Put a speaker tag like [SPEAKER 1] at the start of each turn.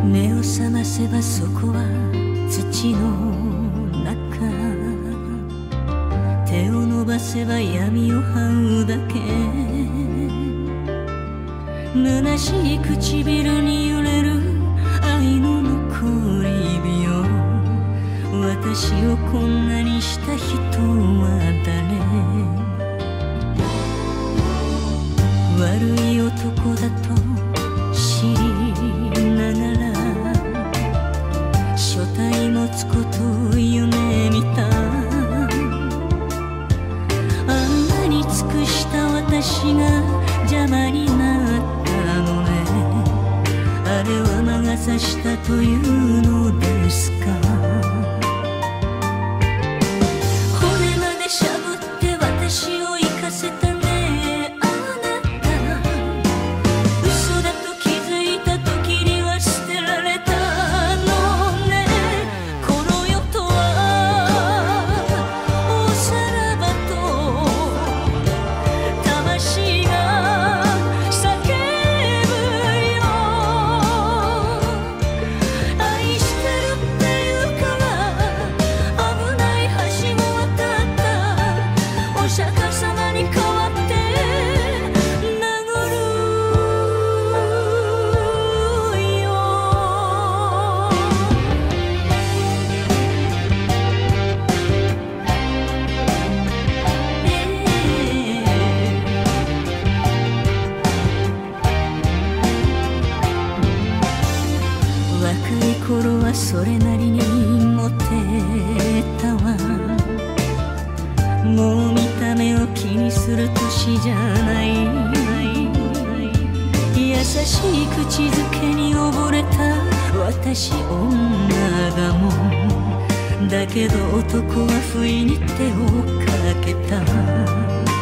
[SPEAKER 1] 目を覚ませばそこは土の中、手を伸ばせば闇を這うだけ。虚しい唇に揺れる愛の残り火よ。私をこんなにした人は誰？悪い男だと知りながら所帯持つことを夢見た。あんなに尽くした私が邪魔になったのね。あれは魔が差したというのですか。骨までしゃぶって私を生かせたね。あなた嘘だと気づいた時には捨てられたのね。この世とはおさらばと魂が叫ぶよ。愛してるって言うから危ない橋も渡った。お釈迦様に代わって殴るよ。若い頃はそれなりにモテたわ。もう見た目を気にする年じゃない。優しい口づけに溺れた私女だもん。だけど男は不意に手をかけた。